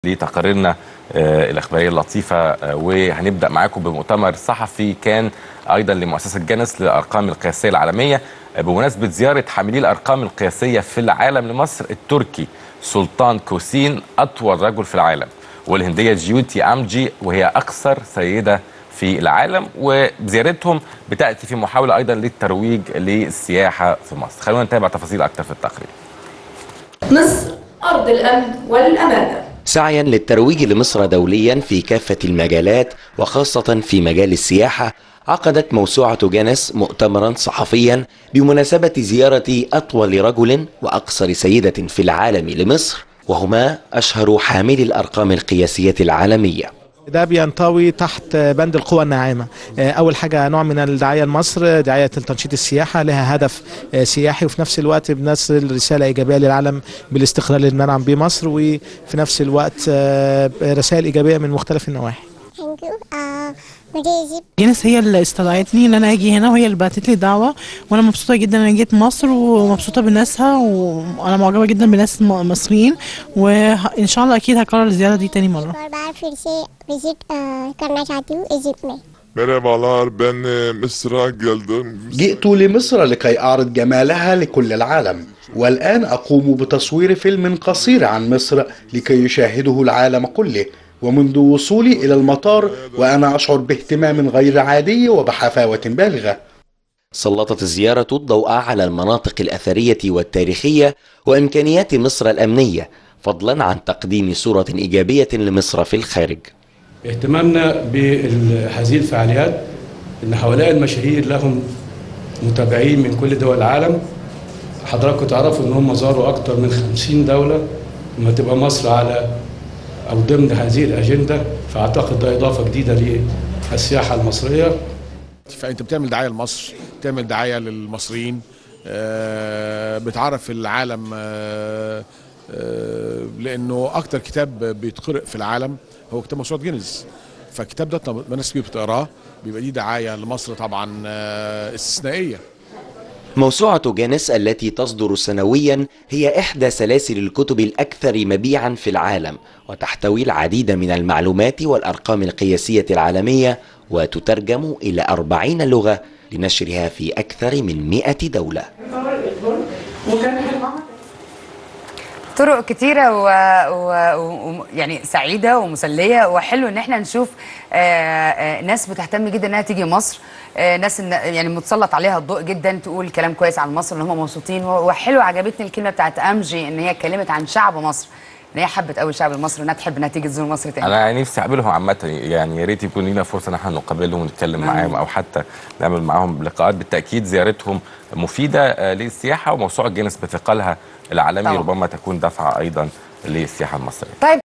لتقاريرنا الإخبارية اللطيفة، وهنبدأ معاكم بمؤتمر صحفي كان أيضا لمؤسسة جانس للأرقام القياسية العالمية بمناسبة زيارة حاملي الأرقام القياسية في العالم لمصر التركي سلطان كوسين أطول رجل في العالم، والهندية جيوتي أمجي وهي أقصر سيدة في العالم، وزيارتهم بتأتي في محاولة أيضا للترويج للسياحة في مصر. خلونا نتابع تفاصيل أكثر في التقرير. مصر أرض الأمن والأمانة. سعيا للترويج لمصر دوليا في كافة المجالات وخاصة في مجال السياحة، عقدت موسوعة جانس مؤتمرا صحفيا بمناسبة زيارة أطول رجل وأقصر سيدة في العالم لمصر، وهما أشهر حاملي الأرقام القياسية العالمية. ده بينطوي تحت بند القوى الناعمة. أول حاجة نوع من الدعاية لمصر، دعاية لتنشيط السياحة، لها هدف سياحي، وفي نفس الوقت بنرسل رسالة إيجابية للعالم بالاستقرار اللي بننعم بيه مصر، وفي نفس الوقت رسائل إيجابية من مختلف النواحي. جانس هي اللي استدعتني ان انا اجي هنا، وهي اللي بعتت لي دعوه، وانا مبسوطه جدا ان انا جيت مصر ومبسوطه بناسها، وانا معجبه جدا بناس مصريين، وان شاء الله اكيد هكرر الزياره دي تاني مره. Merhabalar, ben Mısır'a geldim. جئت لمصر لكي أعرض جمالها لكل العالم، والآن أقوم بتصوير فيلم قصير عن مصر لكي يشاهده العالم كله. ومنذ وصولي إلى المطار وأنا أشعر باهتمام غير عادي وبحفاوة بالغة. سلطت الزيارة الضوء على المناطق الأثرية والتاريخية وإمكانيات مصر الأمنية، فضلا عن تقديم صورة إيجابية لمصر في الخارج. اهتمامنا بهذه الفعاليات ان هؤلاء المشاهير لهم متابعين من كل دول العالم. حضراتكم تعرفوا ان هم زاروا اكثر من 50 دوله، لما تبقى مصر على او ضمن هذه الاجنده فاعتقد ده اضافه جديده للسياحه المصريه. فانت بتعمل دعايه لمصر، بتعمل دعايه للمصريين، بتعرف العالم، لانه اكتر كتاب بيتقرأ في العالم هو كتاب موسوعة جينيز، فالكتاب ده ناس كتير بتقراه، بيبقى دي دعايه لمصر طبعا استثنائيه. موسوعة جانس التي تصدر سنويا هي إحدى سلاسل الكتب الأكثر مبيعا في العالم، وتحتوي العديد من المعلومات والأرقام القياسية العالمية، وتترجم إلى 40 لغة لنشرها في أكثر من 100 دولة. طرق كتيرة يعني سعيدة ومسلية، وحلو ان احنا نشوف ناس بتهتم جدا انها تيجي مصر، ناس يعني متسلط عليها الضوء جدا تقول كلام كويس عن مصر، ان هم مبسوطين. وحلو عجبتني الكلمة بتاعت أمجي ان هي اتكلمت عن شعب مصر، ان هي حبت قوي الشعب المصري، انها تحب انها تيجي تزور مصر تاني. انا نفسي اقابلهم عامه، يعني يا ريت يكون لنا فرصه ان احنا نقابلهم ونتكلم معاهم، او حتى نعمل معاهم لقاءات. بالتاكيد زيارتهم مفيده للسياحه، وموسوعه جينيس بثقلها العالمي ربما تكون دفعه ايضا للسياحه المصريه. طيب